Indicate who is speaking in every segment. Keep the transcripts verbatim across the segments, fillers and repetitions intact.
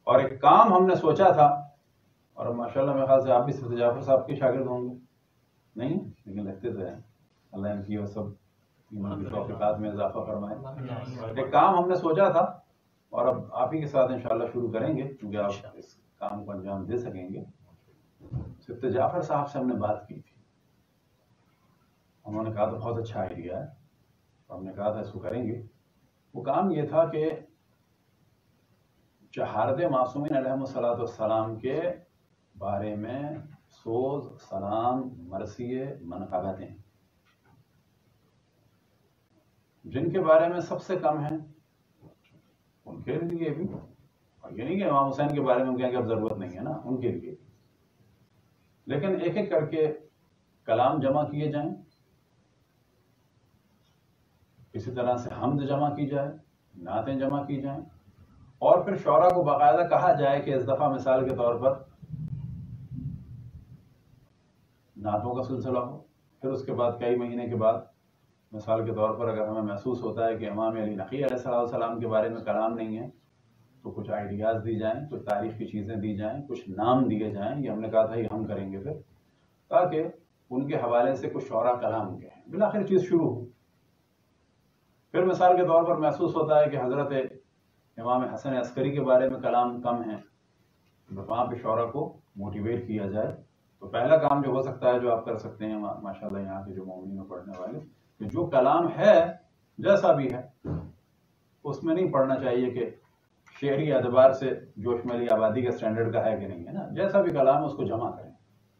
Speaker 1: اور ایک کام ہم نے سوچا تھا، اور ماشاءاللہ میرے خیال سے آپ بھی سید جعفر صاحب کے شاگرد ہوں گے، نہیں لیکن لگتے تو ہیں، اللہ ان کی وہ سب ایمان کی توفیقات میں اضافہ فرمائے۔ ایک کام ہم نے سوچا تھا اور اب آپ ہی کے ساتھ انشاءاللہ شروع کریں گے، کیونکہ آپ اس کام کو انجام دے سکیں گے۔ سید جعفر صاحب سے ہم نے بات کی تھی، انہوں نے کہا تو بہت اچھا آئیڈیا ہے، ہم نے کہا تھا اس کو کریں گے۔ وہ کام یہ تھا کہ چہارد معصومین علیہم الصلوۃ والسلام کے بارے میں سوز، سلام، مرثیے، منقبتیں جن کے بارے میں سب سے کم ہیں ان کے لیے بھی، اور یہ نہیں کہ امام حسین کے بارے میں ہم کہیں کہ اب ضرورت نہیں ہے نا، ان کے لیے، لیکن ایک ایک کر کے کلام جمع کیے جائیں، اسی طرح سے حمد جمع کی جائے، نعتیں جمع کی جائیں، اور پھر شعراء کو باقاعدہ کہا جائے کہ اس دفعہ مثال کے طور پر نعتوں کا سلسلہ ہو، پھر اس کے بعد کئی مہینے کے بعد مثال کے طور پر اگر ہمیں محسوس ہوتا ہے کہ امام علی نقی علیہ السلام کے بارے میں کلام نہیں ہے تو کچھ آئیڈیاز دی جائیں، کچھ تاریخ کی چیزیں دی جائیں، کچھ نام دیے جائیں، یہ ہم نے کہا تھا یہ ہم کریں گے پھر، تاکہ ان کے حوالے سے کچھ شعراء کلام کے ہیں، بالآخر چیز شروع ہو۔ پھر مثال کے طور پر محسوس ہوتا ہے کہ حضرت امام حسن عسکری کے بارے میں کلام کم ہیں، وہاں پہ شعراء کو موٹیویٹ کیا جائے۔ تو پہلا کام جو ہو سکتا ہے جو آپ کر سکتے ہیں ماشاءاللہ یہاں کے جو مومنین میں پڑھنے والے، کہ جو کلام ہے جیسا بھی ہے اس میں نہیں پڑھنا چاہیے کہ شعری اعتبار سے جوش ملی آبادی کے سٹینڈرڈ کا ہے کہ نہیں ہے نا، جیسا بھی کلام ہے اس کو جمع کریں،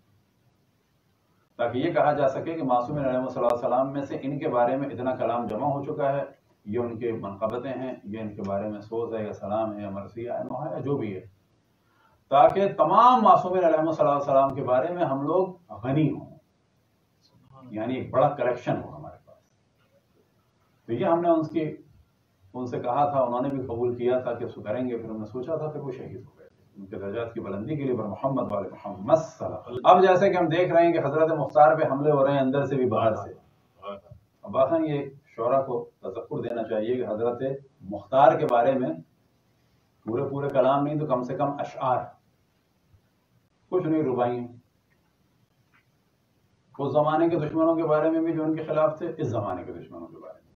Speaker 1: تاکہ یہ کہا جا سکے کہ معصومین علیہ السلام میں سے ان کے بارے میں اتنا کلام جمع ہو چکا ہے، یہ ان کے منقبتیں ہیں، یہ ان کے بارے میں سوز ہے یا سلام ہے یا مرثیہ ہے، نوحہ ہے، جو بھی ہے، تاکہ تمام معصومین علیہ السلام کے بارے میں ہم لوگ غنی ہوں، یعنی ایک بڑا کلیکشن ہو ہمارے پاس۔ تو یہ ہم نے ان کی ان سے کہا تھا، انہوں نے بھی قبول کیا تھا کہ اس کو کریں گے، پھر ہم نے سوچا تھا، پھر وہ شہید ہو گئے ان کے درجات کی بلندی کے لیے پر محمد والے محمد صلی اللہ علیہ وسلم۔ اب جیسے کہ ہم دیکھ رہے ہیں کہ حضرت مختار پہ حملے ہو رہے ہیں اندر سے بھی باہر سے، اب آخر یہ شعراء کو تذکر دینا چاہیے کہ حضرت مختار کے بارے میں پورے پورے کلام نہیں تو کم سے کم اشعار، کچھ نہیں ربائی، اس زمانے کے دشمنوں کے بارے میں بھی جو ان کے خلاف تھے، اس زمانے کے دشمنوں کے بارے میں